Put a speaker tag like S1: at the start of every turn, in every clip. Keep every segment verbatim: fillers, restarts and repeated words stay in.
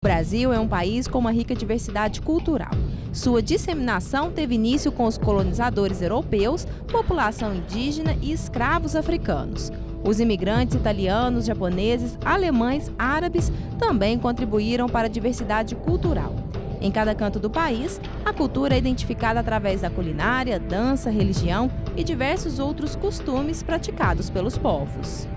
S1: Brasil é um país com uma rica diversidade cultural. Sua disseminação teve início com os colonizadores europeus, população indígena e escravos africanos. Os imigrantes italianos, japoneses, alemães, árabes também contribuíram para a diversidade cultural. Em cada canto do país, a cultura é identificada através da culinária, dança, religião e diversos outros costumes praticados pelos povos.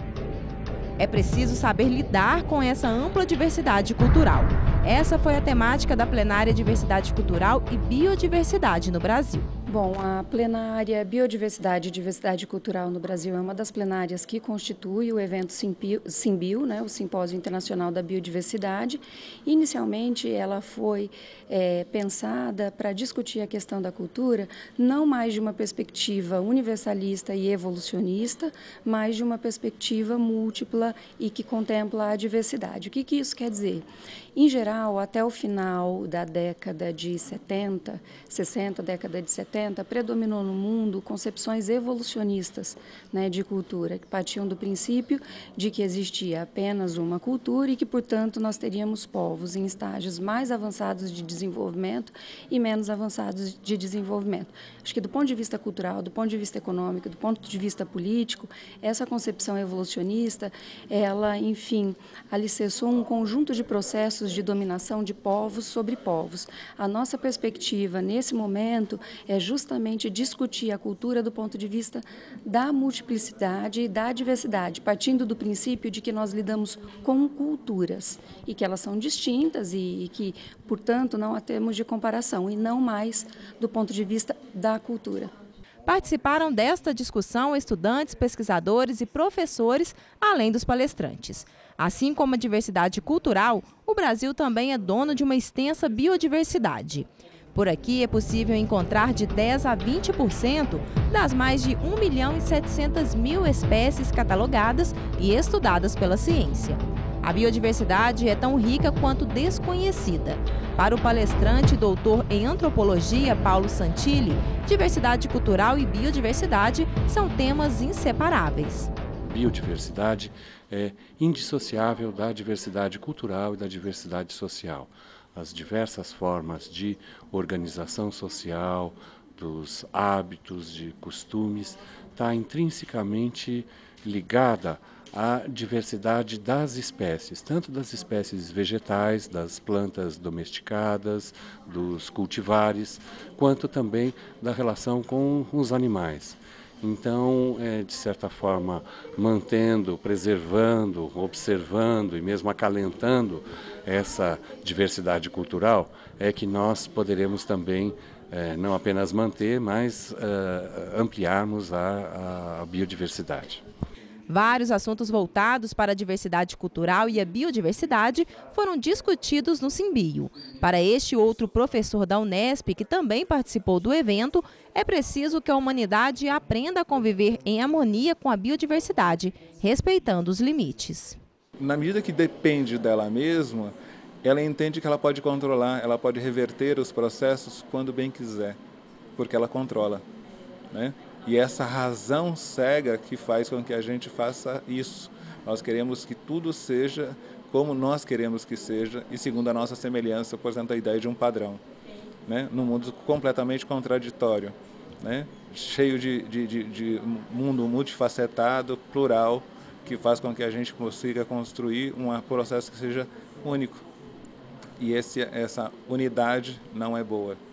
S1: É preciso saber lidar com essa ampla diversidade cultural. Essa foi a temática da plenária Diversidade Cultural e Biodiversidade no Brasil.
S2: Bom, a plenária Biodiversidade e Diversidade Cultural no Brasil é uma das plenárias que constitui o evento Simbio, né, o Simpósio Internacional da Biodiversidade. Inicialmente, ela foi é, pensada para discutir a questão da cultura, não mais de uma perspectiva universalista e evolucionista, mas de uma perspectiva múltipla e que contempla a diversidade. O que, que isso quer dizer? Em geral, até o final da década de setenta, sessenta, década de setenta, predominou no mundo concepções evolucionistas, né, de cultura, que partiam do princípio de que existia apenas uma cultura e que, portanto, nós teríamos povos em estágios mais avançados de desenvolvimento e menos avançados de desenvolvimento. Acho que do ponto de vista cultural, do ponto de vista econômico, do ponto de vista político, essa concepção evolucionista, ela, enfim, alicerçou um conjunto de processos de dominação de povos sobre povos. A nossa perspectiva, nesse momento, é justamente discutir a cultura do ponto de vista da multiplicidade e da diversidade, partindo do princípio de que nós lidamos com culturas e que elas são distintas e, e que, portanto, não a temos de comparação, e não mais do ponto de vista da cultura.
S1: Participaram desta discussão estudantes, pesquisadores e professores, além dos palestrantes. Assim como a diversidade cultural, o Brasil também é dono de uma extensa biodiversidade. Por aqui é possível encontrar de dez a vinte por cento das mais de um milhão e setecentas mil espécies catalogadas e estudadas pela ciência. A biodiversidade é tão rica quanto desconhecida. Para o palestrante e doutor em antropologia Paulo Santilli, diversidade cultural e biodiversidade são temas inseparáveis.
S3: Biodiversidade é indissociável da diversidade cultural e da diversidade social. As diversas formas de organização social, dos hábitos, de costumes, está intrinsecamente ligada à diversidade das espécies, tanto das espécies vegetais, das plantas domesticadas, dos cultivares, quanto também da relação com os animais. Então, é, de certa forma, mantendo, preservando, observando e mesmo acalentando essa diversidade cultural, é que nós poderemos também é, não apenas manter, mas é, ampliarmos a, a biodiversidade.
S1: Vários assuntos voltados para a diversidade cultural e a biodiversidade foram discutidos no Simbio. Para este outro professor da Unesp, que também participou do evento, é preciso que a humanidade aprenda a conviver em harmonia com a biodiversidade, respeitando os limites.
S4: Na medida que depende dela mesma, ela entende que ela pode controlar, ela pode reverter os processos quando bem quiser, porque ela controla, né? E essa razão cega que faz com que a gente faça isso. Nós queremos que tudo seja como nós queremos que seja e segundo a nossa semelhança, portanto, a ideia de um padrão, né? Num mundo completamente contraditório, né? Cheio de, de, de, de mundo multifacetado, plural, que faz com que a gente consiga construir um processo que seja único. E esse, essa unidade não é boa.